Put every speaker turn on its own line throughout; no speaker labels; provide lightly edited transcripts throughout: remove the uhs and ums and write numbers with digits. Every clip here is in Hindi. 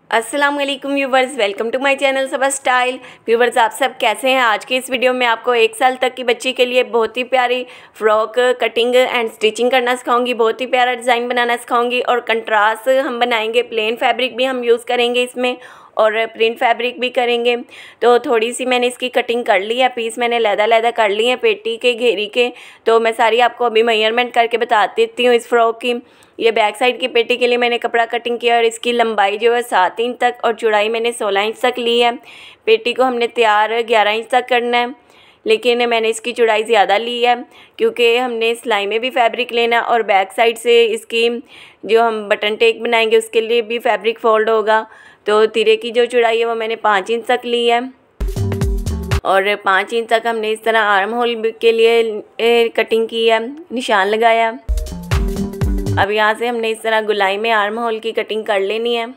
अस्सलाम वालेकुम viewers, welcome to my channel Saba style. Viewers, आप सब कैसे हैं। आज के इस वीडियो में आपको 1 साल तक की बच्ची के लिए बहुत ही प्यारी फ्रॉक कटिंग एंड स्टिचिंग करना सिखाऊंगी। बहुत ही प्यारा डिज़ाइन बनाना सिखाऊंगी और कंट्रास्ट हम बनाएंगे। प्लेन फैब्रिक भी हम यूज़ करेंगे इसमें और प्रिंट फैब्रिक भी करेंगे। तो थोड़ी सी मैंने इसकी कटिंग कर ली है, पीस मैंने लहदा कर लिए हैं पेटी के घेरी के। तो मैं सारी आपको अभी मेजरमेंट करके बता देती हूँ इस फ्रॉक की। ये बैक साइड की पेटी के लिए मैंने कपड़ा कटिंग किया और इसकी लंबाई जो है 7 इंच तक और चौड़ाई मैंने 16 इंच तक ली है। पेटी को हमने तैयार 11 इंच तक करना है, लेकिन मैंने इसकी चौड़ाई ज़्यादा ली है क्योंकि हमने सिलाई में भी फैब्रिक लेना और बैक साइड से इसकी जो हम बटन टेक बनाएंगे उसके लिए भी फैब्रिक फोल्ड होगा। तो तिरे की जो चौड़ाई है वो मैंने 5 इंच तक ली है और 5 इंच तक हमने इस तरह आर्म होल के लिए कटिंग की है, निशान लगाया। अब यहाँ से हमने इस तरह गुलाई में आर्म होल की कटिंग कर लेनी है।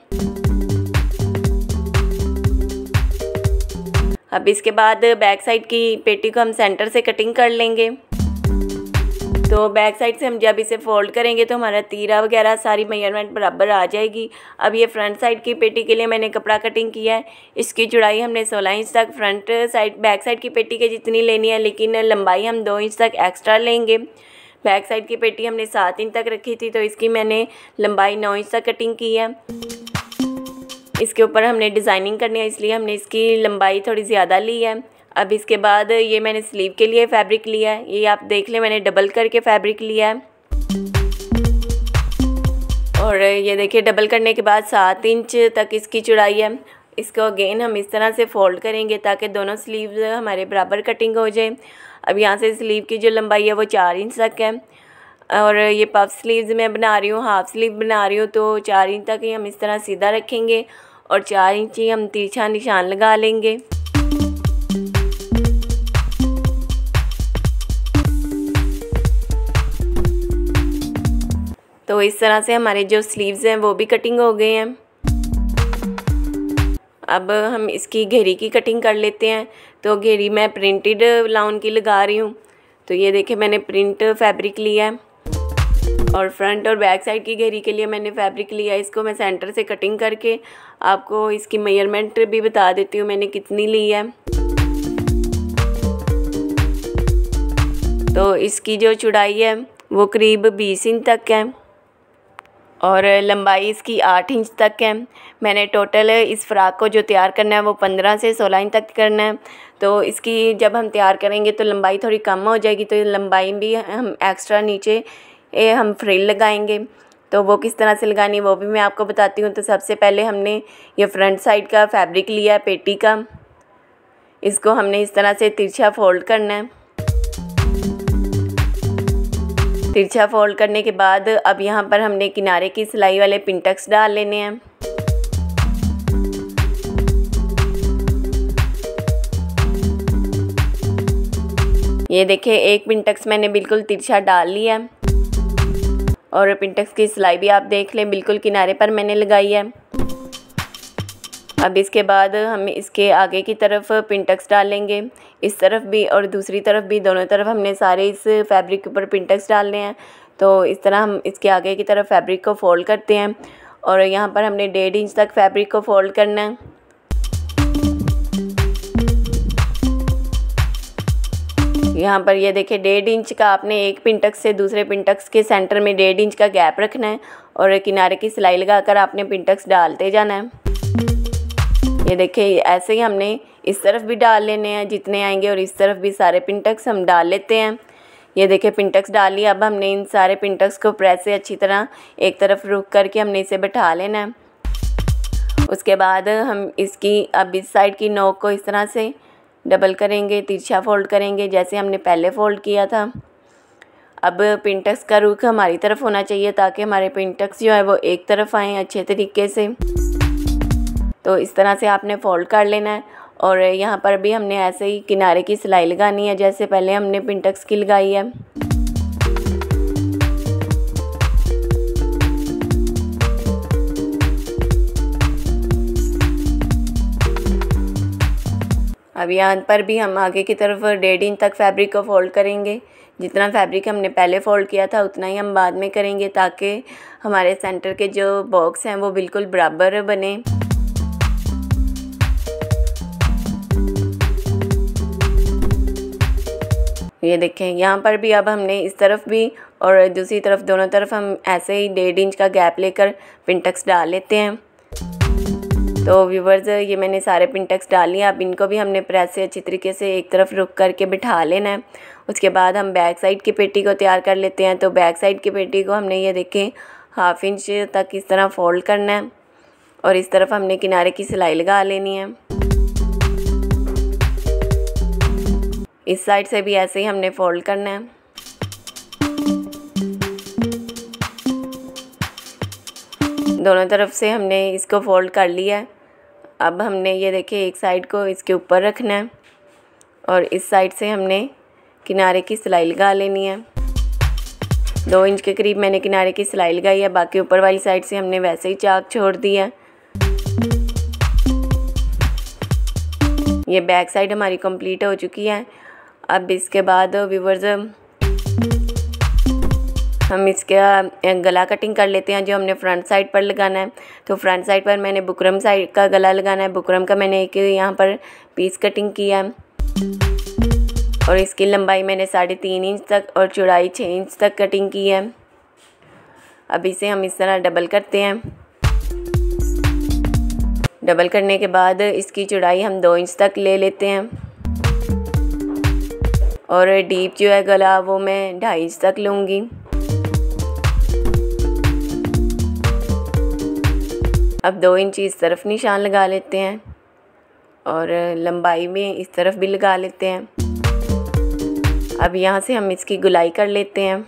अब इसके बाद बैक साइड की पेटी को हम सेंटर से कटिंग कर लेंगे। तो बैक साइड से हम जब इसे फोल्ड करेंगे तो हमारा तीरा वगैरह सारी मेजरमेंट बराबर आ जाएगी। अब ये फ्रंट साइड की पेटी के लिए मैंने कपड़ा कटिंग किया है। इसकी चौड़ाई हमने 16 इंच तक फ्रंट साइड बैक साइड की पेटी के जितनी लेनी है, लेकिन लंबाई हम 2 इंच तक एक्स्ट्रा लेंगे। बैक साइड की पेटी हमने 7 इंच तक रखी थी, तो इसकी मैंने लंबाई 9 इंच तक कटिंग की है। इसके ऊपर हमने डिज़ाइनिंग करनी है, इसलिए हमने इसकी लंबाई थोड़ी ज़्यादा ली है। अब इसके बाद ये मैंने स्लीव के लिए फैब्रिक लिया है। ये आप देख लें, मैंने डबल करके फैब्रिक लिया है और ये देखिए डबल करने के बाद 7 इंच तक इसकी चौड़ाई है। इसको अगेन हम इस तरह से फोल्ड करेंगे ताकि दोनों स्लीव हमारे बराबर कटिंग हो जाए। अब यहाँ से स्लीव की जो लंबाई है वो 4 इंच तक है और ये पफ स्लीव्स मैं बना रही हूँ, हाफ स्लीव बना रही हूँ, तो 4 इंच तक ही हम इस तरह सीधा रखेंगे और 4 इंच ही हम तिरछा निशान लगा लेंगे। तो इस तरह से हमारे जो स्लीव्स हैं वो भी कटिंग हो गए हैं। अब हम इसकी घेरी की कटिंग कर लेते हैं। तो घेरी मैं प्रिंटेड लाउन की लगा रही हूँ। तो ये देखिए मैंने प्रिंट फैब्रिक लिया है और फ्रंट और बैक साइड की घेरी के लिए मैंने फैब्रिक लिया है। इसको मैं सेंटर से कटिंग करके आपको इसकी मेजरमेंट भी बता देती हूँ मैंने कितनी ली है। तो इसकी जो चौड़ाई है वो करीब 20 इंच तक है और लंबाई इसकी 8 इंच तक है। मैंने टोटल इस फ्रॉक को जो तैयार करना है वो 15 से 16 इंच तक करना है। तो इसकी जब हम तैयार करेंगे तो लंबाई थोड़ी कम हो जाएगी, तो लंबाई भी हम एक्स्ट्रा नीचे हम फ्रिल लगाएंगे। तो वो किस तरह से लगानी है वो भी मैं आपको बताती हूँ। तो सबसे पहले हमने ये फ्रंट साइड का फैब्रिक लिया है पेटी का, इसको हमने इस तरह से तिरछा फोल्ड करना है। तिरछा फोल्ड करने के बाद अब यहाँ पर हमने किनारे की सिलाई वाले पिनटक्स डाल लेने हैं। ये देखिए एक पिनटक्स मैंने बिल्कुल तिरछा डाल लिया और पिनटक्स की सिलाई भी आप देख लें बिल्कुल किनारे पर मैंने लगाई है। अब इसके बाद हम इसके आगे की तरफ पिनटक्स डालेंगे, इस तरफ भी और दूसरी तरफ भी, दोनों तरफ हमने सारे इस फैब्रिक के ऊपर पिनटक्स डालने हैं। तो इस तरह हम इसके आगे की तरफ फैब्रिक को फोल्ड करते हैं और यहाँ पर हमने 1.5 इंच तक फैब्रिक को फोल्ड करना है। यहाँ पर ये देखिए 1.5 इंच का आपने एक पिनटक्स से दूसरे पिनटक्स के सेंटर में 1.5 इंच का गैप रखना है और किनारे की सिलाई लगाकर आपने पिनटक्स डालते जाना है। ये देखिए ऐसे ही हमने इस तरफ भी डाल लेने हैं जितने आएंगे और इस तरफ भी सारे पिनटक्स हम डाल लेते हैं। ये देखिए पिनटक्स डाल लिया। अब हमने इन सारे पिनटक्स को प्रेस से अच्छी तरह एक तरफ रुक करके हमने इसे बैठा लेना है। उसके बाद हम इसकी अब इस साइड की नोक को इस तरह से डबल करेंगे, तिरछा फोल्ड करेंगे जैसे हमने पहले फोल्ड किया था। अब पिनटक्स का रुख हमारी तरफ होना चाहिए ताकि हमारे पिनटक्स जो है वो एक तरफ आएँ अच्छे तरीके से। तो इस तरह से आपने फोल्ड कर लेना है और यहाँ पर भी हमने ऐसे ही किनारे की सिलाई लगानी है जैसे पहले हमने पिनटक्स की लगाई है। अब यहाँ पर भी हम आगे की तरफ 1.5 इंच तक फैब्रिक को फोल्ड करेंगे। जितना फैब्रिक हमने पहले फोल्ड किया था उतना ही हम बाद में करेंगे ताकि हमारे सेंटर के जो बॉक्स हैं वो बिल्कुल बराबर बने। ये देखें यहाँ पर भी अब हमने इस तरफ भी और दूसरी तरफ दोनों तरफ हम ऐसे ही 1.5 इंच का गैप लेकर पिनटक्स डाल लेते हैं। तो व्यूवर्स ये मैंने सारे पिनटक्स डाल लिए। अब इनको भी हमने प्रेस से अच्छी तरीके से एक तरफ रुक करके बिठा लेना है। उसके बाद हम बैक साइड की पेटी को तैयार कर लेते हैं। तो बैक साइड की पेटी को हमने ये देखें 1/2 इंच तक इस तरह फोल्ड करना है और इस तरफ हमने किनारे की सिलाई लगा लेनी है। इस साइड से भी ऐसे ही हमने फोल्ड करना है। दोनों तरफ से हमने इसको फोल्ड कर लिया है। अब हमने ये देखिए एक साइड को इसके ऊपर रखना है और इस साइड से हमने किनारे की सिलाई लगा लेनी है। 2 इंच के करीब मैंने किनारे की सिलाई लगाई है। बाकी ऊपर वाली साइड से हमने वैसे ही चाक छोड़ दिया है। ये बैक साइड हमारी कंप्लीट हो चुकी है। अब इसके बाद व्यूअर्स हम इसका गला कटिंग कर लेते हैं जो हमने फ्रंट साइड पर लगाना है। तो फ्रंट साइड पर मैंने बुकरम साइड का गला लगाना है। बुकरम का मैंने एक यहाँ पर पीस कटिंग किया है और इसकी लंबाई मैंने 3.5 इंच तक और चौड़ाई 6 इंच तक कटिंग की है। अब इसे हम इस तरह डबल करते हैं। डबल करने के बाद इसकी चौड़ाई हम 2 इंच तक ले लेते हैं और डीप जो है गला वो मैं 2.5 इंच तक लूँगी। अब 2 इंच इस तरफ निशान लगा लेते हैं और लंबाई में इस तरफ भी लगा लेते हैं। अब यहाँ से हम इसकी गुलाई कर लेते हैं।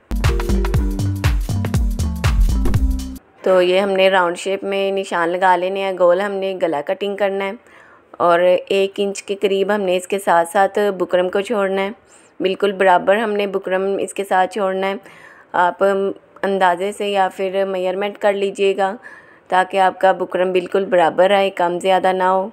तो ये हमने राउंड शेप में निशान लगा लेने हैं। गोल हमने गला कटिंग करना है और 1 इंच के करीब हमने इसके साथ साथ बुकरम को छोड़ना है। बिल्कुल बराबर हमने बुकरम इसके साथ छोड़ना है। आप अंदाजे से या फिर मेजरमेंट कर लीजिएगा ताकि आपका बुकरम बिल्कुल बराबर आए, कम ज़्यादा ना हो।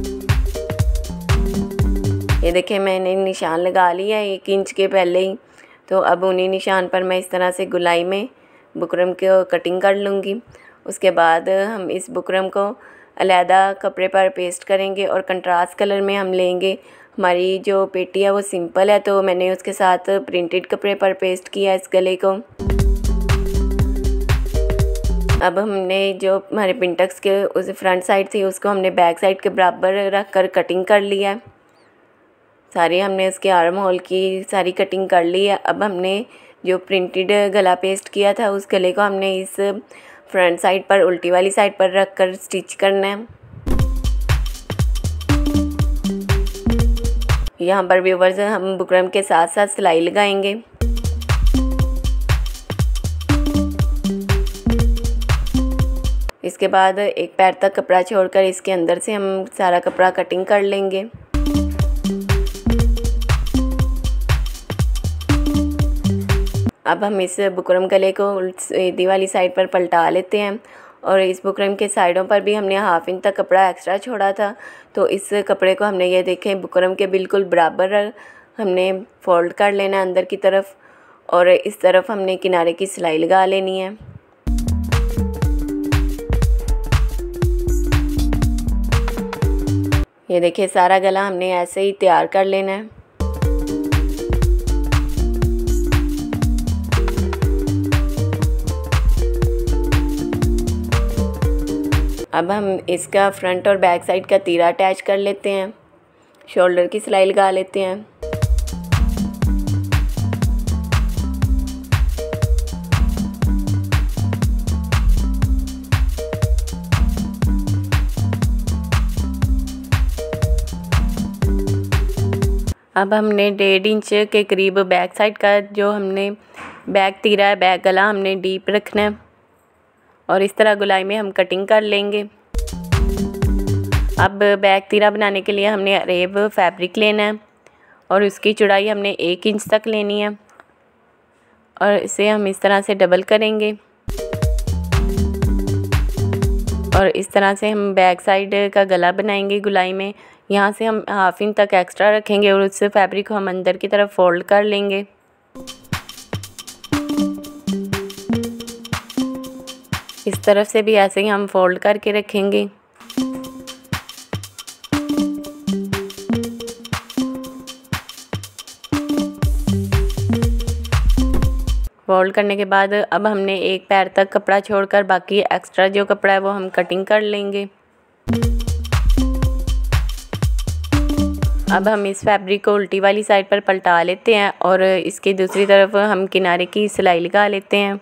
ये देखिए मैंने निशान लगा लिया है 1 इंच के पहले ही। तो अब उन्हीं निशान पर मैं इस तरह से गुलाई में बुकरम को कटिंग कर लूँगी। उसके बाद हम इस बुकरम को अलहदा कपड़े पर पेस्ट करेंगे और कंट्रास्ट कलर में हम लेंगे। हमारी जो पेटी है वो सिंपल है तो मैंने उसके साथ प्रिंटेड कपड़े पर पेस्ट किया इस गले को। अब हमने जो हमारे पिनटक्स के उस फ्रंट साइड थी उसको हमने बैक साइड के बराबर रख कर कटिंग कर लिया है। सारी हमने उसके आर्म होल की सारी कटिंग कर ली है। अब हमने जो प्रिंटेड गला पेस्ट किया था उस गले को हमने इस फ्रंट साइड पर उल्टी वाली साइड पर रख कर स्टिच करना है। यहाँ पर व्यूअर्स हम बुकरम के साथ साथ सिलाई लगाएंगे। इसके बाद एक पैर तक कपड़ा छोड़कर इसके अंदर से हम सारा कपड़ा कटिंग कर लेंगे। अब हम इस बुकरम गले को सीधी वाली साइड पर पलटा लेते हैं और इस बुकरम के साइडों पर भी हमने 1/2 इंच तक कपड़ा एक्स्ट्रा छोड़ा था। तो इस कपड़े को हमने ये देखें बुकरम के बिल्कुल बराबर हमने फोल्ड कर लेना है अंदर की तरफ और इस तरफ हमने किनारे की सिलाई लगा लेनी है। ये देखिए सारा गला हमने ऐसे ही तैयार कर लेना है। अब हम इसका फ्रंट और बैक साइड का तीरा अटैच कर लेते हैं। शोल्डर की सिलाई लगा लेते हैं। अब हमने 1.5 इंच के करीब बैक साइड का जो हमने बैक तीरा है, बैक गला हमने डीप रखना है और इस तरह गुलाई में हम कटिंग कर लेंगे। अब बैक तीरा बनाने के लिए हमने अरेब फैब्रिक लेना है और उसकी चौड़ाई हमने 1 इंच तक लेनी है और इसे हम इस तरह से डबल करेंगे और इस तरह से हम बैक साइड का गला बनाएंगे गुलाई में। यहाँ से हम 1/2 इंच तक एक्स्ट्रा रखेंगे और उस फैब्रिक को हम अंदर की तरफ फोल्ड कर लेंगे। इस तरफ से भी ऐसे ही हम फोल्ड करके रखेंगे। फोल्ड करने के बाद अब हमने एक पैर तक कपड़ा छोड़कर बाकी एक्स्ट्रा जो कपड़ा है वो हम कटिंग कर लेंगे। अब हम इस फैब्रिक को उल्टी वाली साइड पर पलटा लेते हैं और इसकी दूसरी तरफ हम किनारे की सिलाई लगा लेते हैं।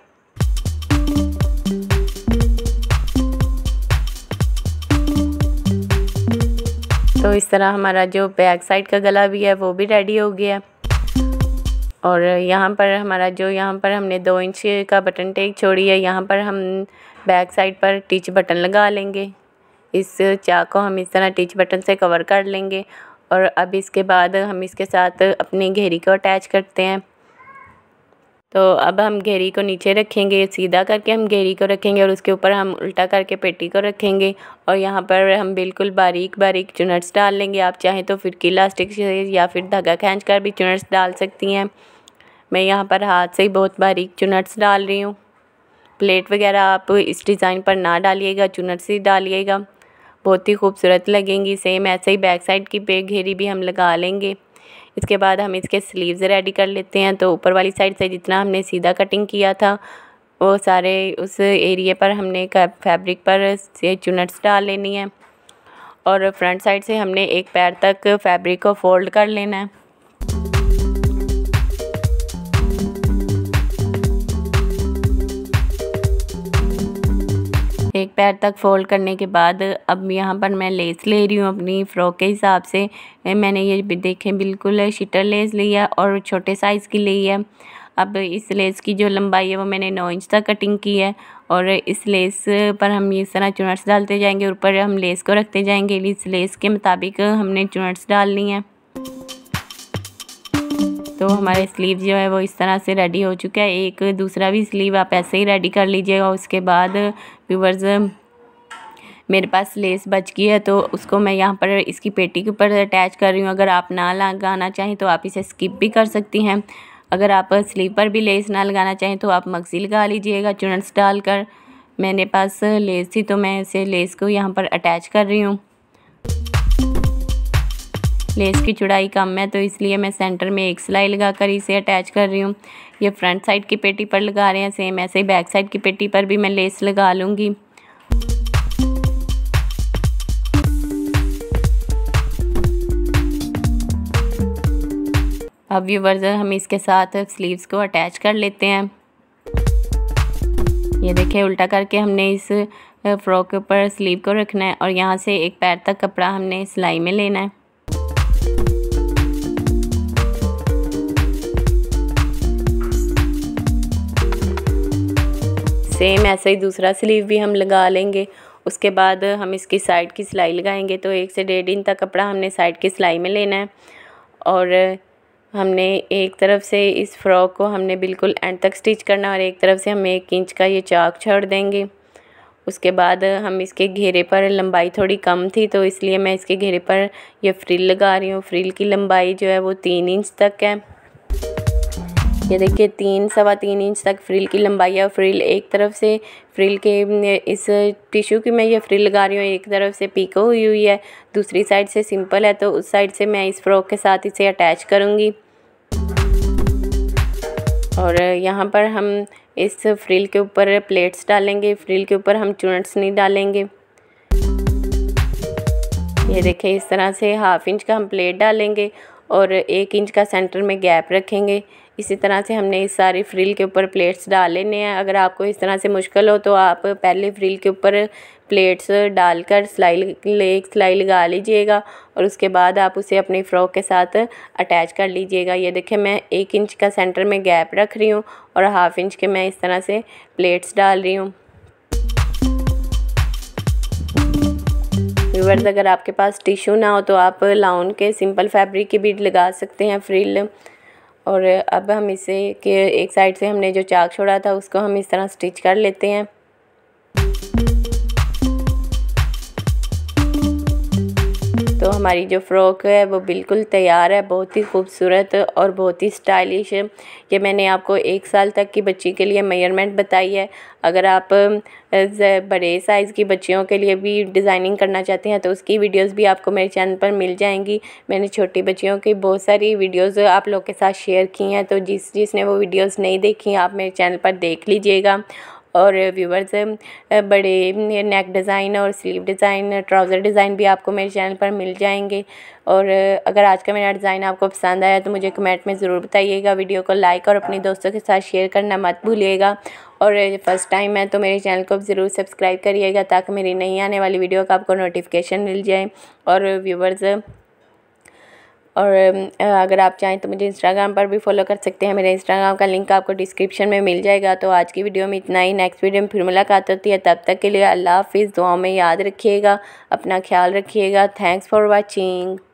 तो इस तरह हमारा जो बैक साइड का गला भी है वो भी रेडी हो गया। और यहाँ पर यहाँ पर हमने 2 इंच का बटन टेक छोड़ी है, यहाँ पर हम बैक साइड पर टिच बटन लगा लेंगे। इस चाक को हम इस तरह टिच बटन से कवर कर लेंगे और अब इसके बाद हम इसके साथ अपनी घेरी को अटैच करते हैं। तो अब हम घेरी को नीचे रखेंगे, सीधा करके हम घेरी को रखेंगे और उसके ऊपर हम उल्टा करके पेटी को रखेंगे और यहाँ पर हम बिल्कुल बारीक बारीक चुनट्स डाल लेंगे। आप चाहें तो फिर की इलास्टिक से या फिर धागा खींच कर भी चुनट्स डाल सकती हैं। मैं यहाँ पर हाथ से ही बहुत बारीक चुनट्स डाल रही हूँ। प्लेट वगैरह आप इस डिज़ाइन पर ना डालिएगा, चुनट्स ही डालिएगा, बहुत ही खूबसूरत लगेंगी। सेम ऐसे ही बैक साइड की घेरी भी हम लगा लेंगे। इसके बाद हम इसके स्लीव्स रेडी कर लेते हैं। तो ऊपर वाली साइड से जितना हमने सीधा कटिंग किया था वो सारे उस एरिया पर हमने फैब्रिक पर से चुनट्स डाल लेनी है और फ्रंट साइड से हमने एक पैर तक फैब्रिक को फोल्ड कर लेना है। एक पैर तक फोल्ड करने के बाद अब यहाँ पर मैं लेस ले रही हूँ अपनी फ़्रॉक के हिसाब से। मैंने ये देखें बिल्कुल शीटर लेस ली है और छोटे साइज़ की ली है। अब इस लेस की जो लंबाई है वो मैंने 9 इंच तक कटिंग की है और इस लेस पर हम इस तरह चुनट्स डालते जाएंगे, ऊपर हम लेस को रखते जाएंगे। इस लेस के मुताबिक हमने चुनट्स डालनी है। तो हमारे स्लीव जो है वो इस तरह से रेडी हो चुका है। एक दूसरा भी स्लीव आप ऐसे ही रेडी कर लीजिएगा। उसके बाद व्यूअर्स मेरे पास लेस बच गई है तो उसको मैं यहाँ पर इसकी पेटी के ऊपर अटैच कर रही हूँ। अगर आप ना लगाना चाहें तो आप इसे स्किप भी कर सकती हैं। अगर आप स्लीव पर भी लेस ना लगाना चाहें तो आप मक्सी लगा लीजिएगा चुनट्स डालकर। मेरे पास लेस थी तो मैं इसे लेस को यहाँ पर अटैच कर रही हूँ। लेस की चौड़ाई कम है तो इसलिए मैं सेंटर में एक सिलाई लगाकर इसे अटैच कर रही हूँ। ये फ्रंट साइड की पेटी पर लगा रहे हैं, सेम ऐसे ही बैक साइड की पेटी पर भी मैं लेस लगा लूँगी। अब व्यूअर्स हम इसके साथ स्लीव्स को अटैच कर लेते हैं। ये देखिए उल्टा करके हमने इस फ्रॉक के ऊपर स्लीव को रखना है और यहाँ से एक पैर तक कपड़ा हमने सिलाई में लेना है। सेम ऐसे ही दूसरा स्लीव भी हम लगा लेंगे। उसके बाद हम इसकी साइड की सिलाई लगाएंगे। तो 1 से 1.5 इंच तक कपड़ा हमने साइड की सिलाई में लेना है और हमने एक तरफ से इस फ्रॉक को हमने बिल्कुल एंड तक स्टिच करना और एक तरफ से हम 1 इंच का ये चाक छोड़ देंगे। उसके बाद हम इसके घेरे पर लंबाई थोड़ी कम थी तो इसलिए मैं इसके घेरे पर ये फ्रिल लगा रही हूँ। फ्रिल की लंबाई जो है वो 3 इंच तक है। ये देखिए 3-3.25 इंच तक फ्रिल की लंबाई है। फ्रिल एक तरफ से फ्रिल के इस टिश्यू की मैं ये फ्रिल लगा रही हूँ, एक तरफ से पीको हुई है, दूसरी साइड से सिंपल है। तो उस साइड से मैं इस फ्रॉक के साथ इसे अटैच करूँगी और यहाँ पर हम इस फ्रिल के ऊपर प्लेट्स डालेंगे। फ्रिल के ऊपर हम चुनट्स नहीं डालेंगे। ये देखिए इस तरह से 1/2 इंच का हम प्लेट डालेंगे और 1 इंच का सेंटर में गैप रखेंगे। इसी तरह से हमने इस सारी फ्रिल के ऊपर प्लेट्स डाल लेने हैं। अगर आपको इस तरह से मुश्किल हो तो आप पहले फ्रिल के ऊपर प्लेट्स डालकर एक सिलाई लगा लीजिएगा और उसके बाद आप उसे अपनी फ़्रॉक के साथ अटैच कर लीजिएगा। ये देखिए मैं 1 इंच का सेंटर में गैप रख रही हूँ और 1/2 इंच के मैं इस तरह से प्लेट्स डाल रही हूँ। व्यूअर्स अगर आपके पास टिश्यू ना हो तो आप लाउन के सिंपल फैब्रिक की भी लगा सकते हैं फ्रिल। और अब हम इसे के एक साइड से हमने जो चाक छोड़ा था उसको हम इस तरह स्टिच कर लेते हैं। तो हमारी जो फ़्रॉक है वो बिल्कुल तैयार है, बहुत ही खूबसूरत और बहुत ही स्टाइलिश। ये मैंने आपको 1 साल तक की बच्ची के लिए मेजरमेंट बताई है। अगर आप बड़े साइज़ की बच्चियों के लिए भी डिज़ाइनिंग करना चाहते हैं तो उसकी वीडियोस भी आपको मेरे चैनल पर मिल जाएंगी। मैंने छोटी बच्चियों की बहुत सारी वीडियोस आप लोग के साथ शेयर की हैं, तो जिसने वो वीडियोस नहीं देखी आप मेरे चैनल पर देख लीजिएगा। और व्यूवर्स, बड़े नेक डिज़ाइन और स्लीव डिज़ाइन, ट्राउज़र डिज़ाइन भी आपको मेरे चैनल पर मिल जाएंगे। और अगर आज का मेरा डिज़ाइन आपको पसंद आया तो मुझे कमेंट में ज़रूर बताइएगा। वीडियो को लाइक और अपने दोस्तों के साथ शेयर करना मत भूलिएगा। और फर्स्ट टाइम है तो मेरे चैनल को ज़रूर सब्सक्राइब करिएगा ताकि मेरी नई आने वाली वीडियो का आपको नोटिफिकेशन मिल जाए। और व्यूवर्स, और अगर आप चाहें तो मुझे इंस्टाग्राम पर भी फॉलो कर सकते हैं। मेरे इंस्टाग्राम का लिंक आपको डिस्क्रिप्शन में मिल जाएगा। तो आज की वीडियो में इतना ही। नेक्स्ट वीडियो में फिर मुलाकात होती है, तब तक के लिए अल्लाह हाफिज़। दुआओं में याद रखिएगा, अपना ख्याल रखिएगा। Thanks for watching.